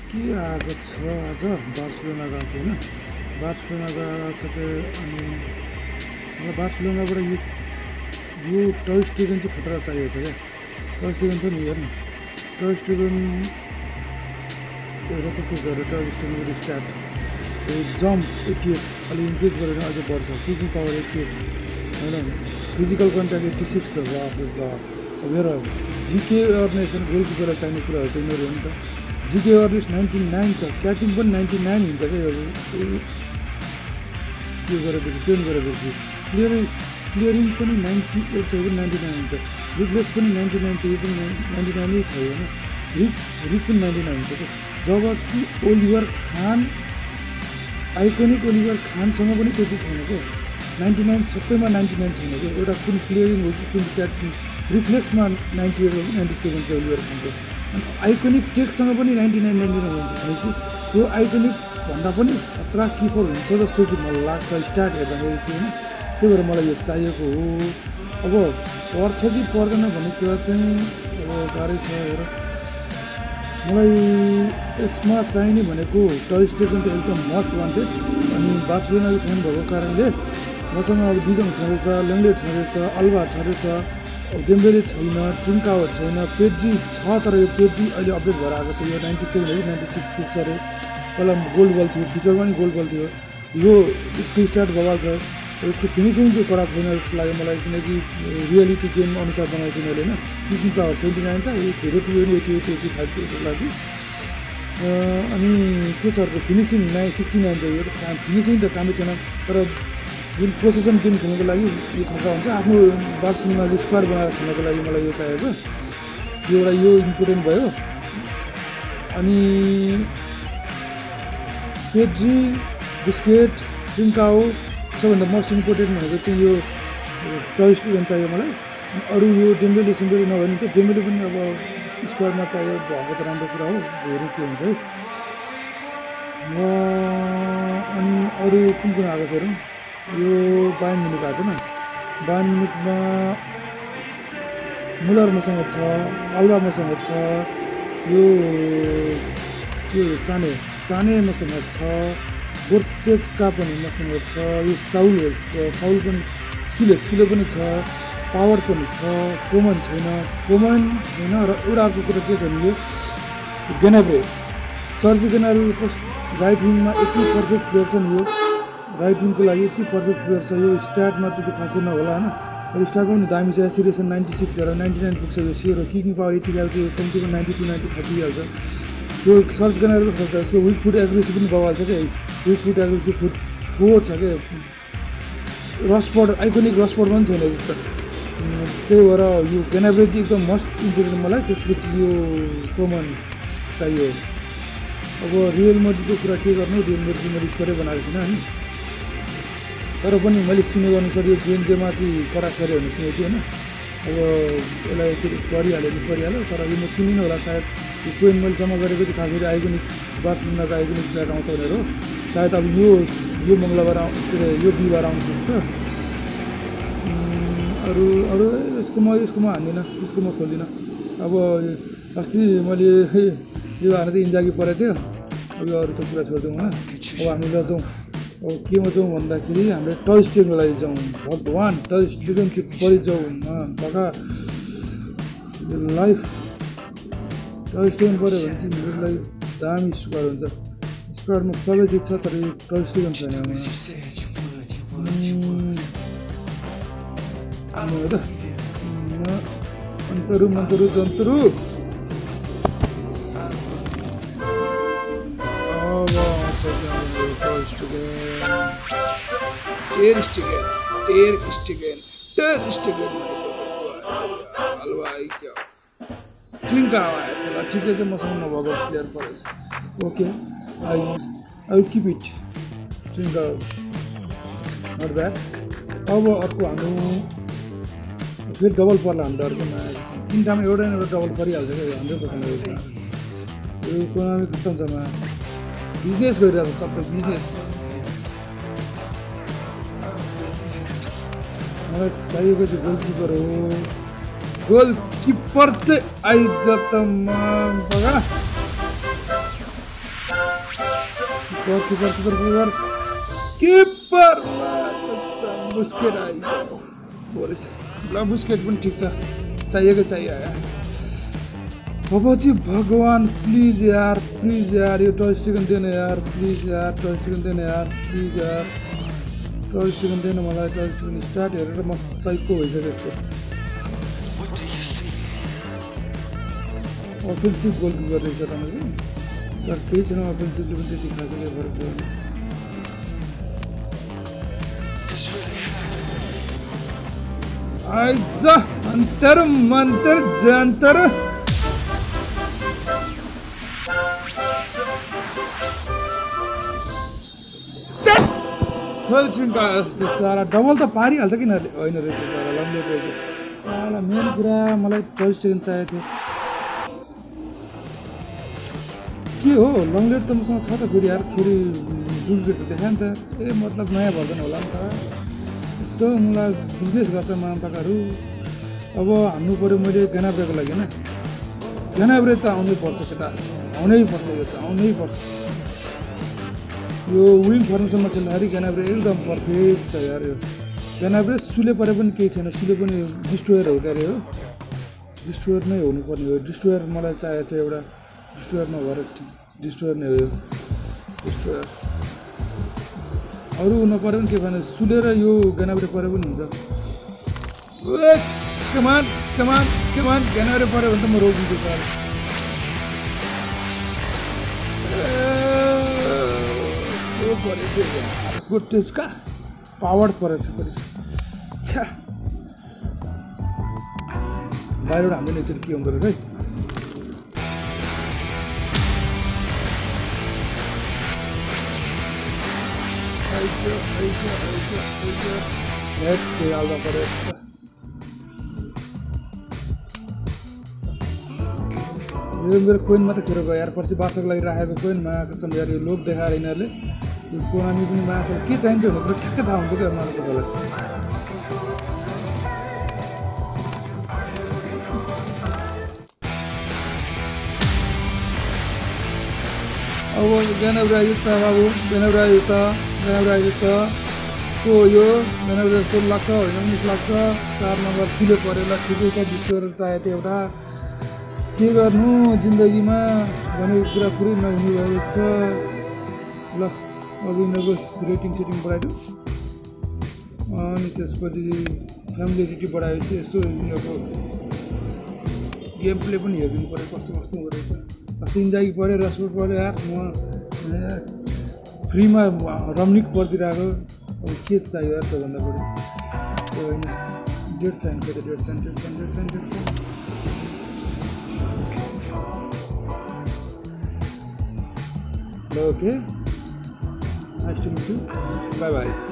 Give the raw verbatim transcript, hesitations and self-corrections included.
के आएको छ आज बार्सिलोना गएको थिएँ होइन बार्सिलोना गएर चाहिँ अनि मलाई बार्सिलोनाबाट यो यो टर स्टेगन चाहिँ खतरा चाहिएको छ क्या टर स्टेगन छ नि हेर्नु टर स्टेगन हेर कस्तो छ र टर स्टेगनको स्टार्ट जम्प एट्टी एट अलिक इन्क्रिज गरेर अझै बढ्छ किकिङ पावर एट्टी एट होइन फिजिकल कन्ट्याक्ट एट्टी सिक्स छ अब हेर जिके अर्गनाइजेसन गोल किपरलाई चाहिने कुराहरू चाहिँ मेरो हो नि त जिके अर्नेस नाइन्टी नाइन छ क्याचिङ पनि नाइन्टी नाइन हुन्छ क्या त्यो गरेपछि ट्रेन गरेपछि क्लियरिङ क्लियरिङ पनि नाइन्टी एट छ यो पनि नाइन्टी नाइन हुन्छ रिफ्लेक्स पनि नाइन्टी नाइन छ यो पनि नाइन्टी नाइनै छ होइन रिच रिच पनि नाइन्टी नाइन हुन्छ क्या जब कि ओलिभर खान आइकोनिक ओलिभर खानसँग पनि त्यति छैन क्या नाइन्टी नाइन सबैमा नाइन्टी नाइन छैन क्या एउटा कुन क्लियरिङ हो कि कुन क्याचिङ रिफ्लेक्समा नाइन्टी एट हो कि नाइन्टी सेभेन छ ओलिभर खानको अनि आइकोनिक चेकसँग पनि नाइन्टी नाइन नाइन्टी नाइन भनेपछि त्यो आइकोनिक भन्दा पनि खतरा किपर हुन्छ जस्तो चाहिँ मलाई लाग्छ स्टार्ट हेर्दाखेरि चाहिँ होइन त्यही भएर मलाई यो चाहिएको हो अब पर्छ कि पर्दैन भन्ने कुरा चाहिँ अब गाह्रै छ हेर मलाई यसमा चाहिने भनेको टर स्टेगन त एकदम मस्ट वान्टेड अनि बार्सिलोनाको फ्यान भएको कारणले मसँग अब डिजङ छँदैछ लेङ्गलेट छँदैछ अल्भा छँदैछ डेम्बेले छैन ट्रिन्काओ छैन पेजी छ तर यो पेजी अहिले अपडेट भएर आएको छ यो नाइन्टी सेभेन हो कि नाइन्टी सिक्स पुग्छ अरे पहिला गोल्ड बल थियो फिचरमा पनि गोल्ड बल थियो यो यसको स्टार्ट बवाल छ यसको फिनिसिङ चाहिँ कडा छैन जस्तो लाग्यो मलाई किनकि रियालिटी गेम अनुसार बनाएको छु मैले होइन किकिङ पावर सेभेन्टी नाइन छ यो धेरै पुग्यो नि एटी एट एटी फाइभको लागि अनि के छ अर्को फिनिसिङ नाइन सिक्सटी नाइन छ यो त फिनिसिङ त कामै छैन तर जुन पोसेसन गेम खेल्नुको लागि यो खतरा हुन्छ आफ्नो बार्सिलोनाले स्क्वाड बनाएर खेल्नको लागि मलाई यो चाहिएको यो एउटा यो इम्पोर्टेन्ट भयो अनि पेड्री बिस्केट ट्रिन्काओ सबभन्दा मोस्ट इम्पोर्टेन्ट भनेको चाहिँ यो टर स्टेगन चाहियो मलाई अनि अरू यो डेम्बेले सिम्बेले नभए नि त डेम्बेले पनि अब स्क्वाडमा चाहियो भएको त राम्रो कुरा हो हेरौँ के हुन्छ है अनि अरू कुन कुन आएको छ हेरौँ यो बायर्न म्युनिख आएको छैन बायर्न म्युनिखमा मुलर मसँग छ अल्भा मसँग छ यो यो साने साने मसँग छ बोर्टेजका पनि मसँग छ यो साउल साउल पनि सुले सुले पनि छ पावर पनि छ कोमन छैन कोमन छैन र एउटा अर्को कुरा के छ भने यो गेनाब्रे सर्जी गेनाब्रेको राइट विङमा यति पर्फेक्ट प्लेयर छ नि यो राइट विङको लागि यति पर्फेक्ट प्लेयर छ यो स्ट्याटमा त्यति खासै नहोला होइन तर स्ट्याटमा पनि दामी छ सिरियसन नाइन्टी सिक्स हेर नाइन्टी नाइन पुग्छ यो सेयर हो किकिङ पावर एट्टी फाइभ चाहिँ कम्तीमा नाइन्टी टू नाइन्टी फाइभ पुगिहाल्छ यो सर्च गेनाब्रे खोज्छ यसको विक फुट एग्रेसिभ पनि बवाल छ क्या weak foot aggressive foot four छ क्या रसपट आइकोनिक रसपट पनि छैन त्यही भएर यो गेनाब्रे चाहिँ एकदम मस्ट इम्पोर्टेन्ट मलाई त्यसपछि यो कोमन चाहियो अब रियल मड्रिडको कुरा के गर्नु रियल मड्रिड मैले स्कोरै बनाएको छैन होइन तर पनि मैले सुनेको अनुसार यो बेन्जेमा चाहिँ कडा सऱ्यो भने सुनेको थिएँ होइन अब यसलाई चाहिँ परिहाल्यो नि परिहाल्यो तर यो म चिनिनँ होला सायद यो कोइन मैले जम्मा गरेको चाहिँ खास गरी आइकोनिक बार्सिलोनाको आइकोनिक प्लेयर आउँछ भनेर हो सायद अब यो यो मङ्गलबार आउ के अरे यो बिहिबार आउनु सक्छ अरू अरू यसको म यसको म हान्दिनँ यसको म खोल्दिनँ अब अस्ति मैले यो हानेर त इन्जागी परेको थियो अब यो अरू त कुरा छोडिदिउँ होइन अब हामी लजाउँ अब केमा जाउँ भन्दाखेरि हाम्रो टर स्टेगनको लागि जाउँ भगवान् टर स्टेगन चाहिँ परि जाउँ भगा लाइफ टर स्टेगन पऱ्यो भने चाहिँ मेरो लागि दामी स्क्वाड हुन्छ स्क्वाडमा सबै चिज छ तर यो टर स्टेगन छैन आउनु हो त अन्तरु मन्तरु जन्तरु टेर स्टेगन टेर स्टेगन टेर स्टेगन अल्भा आइक्यो ट्रिन्काओ आएछ ल ठिकै छ मसँग नभएको प्लेयर परेछ okay I I keep it Trincao not bad अब अर्को हाम्रो फेरि डबल पर्ला हाम्रो अर्कोमा तिनवटामा एउटा न एउटा डबल परिहाल्छ क्या हन्ड्रेड पर्सेन्ट यो इकोनोमी खत्तम छ मा बिजनेस गरिरहेको छ सबै बिजनेस मलाई चाहिएको चाहिँ गोलकिपर हो गोलकिपर चाहिँ आइज त बगा किपर किपर किपर किपर किपर बुस्केट आइयो बोलेछ ल बुस्केट पनि ठिक छ चाहिएको चाहियो अब चाहिँ भगवान प्लिज यार प्लिज यार यो टय स्टिकन देन यार प्लिज यार टय स्टिकन देन यार प्लिज यार टय स्टिकन देन मलाई टय स्टिकन स्टार्ट हेरेर म साइको भइसक्यो यसको अफेन्सिभ गोलकिपर रहेछ त चाहिँ तर केही छैन अफेन्सिभले पनि त्यति खास केही फरक पर्दैन आइज अन्तर मन्तर जन्तर साला डबल त पारिहाल्छ किन होइन रहेछ साला लम्बे रहेछ साला मेन कुरा मलाई टय स्टिकन चाहिएको थियो के हो लङलेट त मसँग छ त फेरि यार फेरि डुप्लिकेट त देखायो नि त ए मतलब नयाँ भर्जन होला नि त यस्तो मलाई बिजनेस गर्छ मामपाकाहरू अब हान्नु पऱ्यो मैले गेनाब्रेको लागि होइन गेनाब्रे त आउनै पर्छ केटा आउनै पर्छ यो त आउनै पर्छ यो विङ फर्मेसनमा खेल्दाखेरि गेनाब्रे एकदम पर्फेक्ट छ यार यो गेनाब्रे सुले परे पनि केही छैन सुले पनि डिस्ट्रोयर हो क्या अरे हो डिस्ट्रोयर नै हुनुपर्ने हो डिस्ट्रोयर मलाई चाहिएको छ एउटा डिस्ट्रोयर नभएर डिस्ट्रोयर नै हो यो डिस्ट्रोयर अरू नपरे पनि के भने सुलेर यो गेनाब्रे परे पनि हुन्छ कमान कमान कमान गेनाब्रे पऱ्यो भने त म रोकिदिन्छु सर गोटेजका पावर परेछ फेरि छ्या बाहिरबाट हाम्रो नेचर के हुँदो रहेछ है हाल्दा पऱ्यो यो मेरो कोइन मात्रै खेर गयो यार पर्सि बार्साको लागि राखेको कोइन मायाको यार यो लोभ देखाएर यिनीहरूले यो कोनामी पनि मायासँग के चाहिन्छ भन्ने कुरा ठ्याक्कै थाहा हुन्छ क्या मलाई तपाईँलाई अब गेनाब्रे आइदियो त बाबु गेनाब्रे आइदियो त गेनाब्रे आइदियो त को यो गेनाब्रे जस्तो लाग्छ होइन मिस लाग्छ चार नम्बर सुले पऱ्यो ल ठिकै छ डिस्ट्रोयर चाहिएको थियो एउटा के गर्नु जिन्दगीमा भनेको कुरा पुरै नहुने भएको छ ल अब यिनीहरूको रेटिङ सेटिङ बढाइदिउँ अनि त्यसपछि फ्यामिलिटी बढाएपछि यसो यिनीहरूको गेम प्ले पनि हेरिदिनु पऱ्यो कस्तो कस्तो हुँदो रहेछ अस्ति इन्जागी पऱ्यो रसपुर पऱ्यो यार म फ्रीमा रमनिक परिदिरहेको अब के चाहियो यार त्योभन्दा बढी त्यो होइन डेढ साइन के त डेढ साइन डेढ साइन डेढ साइन डेढ साइन ल okay nice to meet you bye by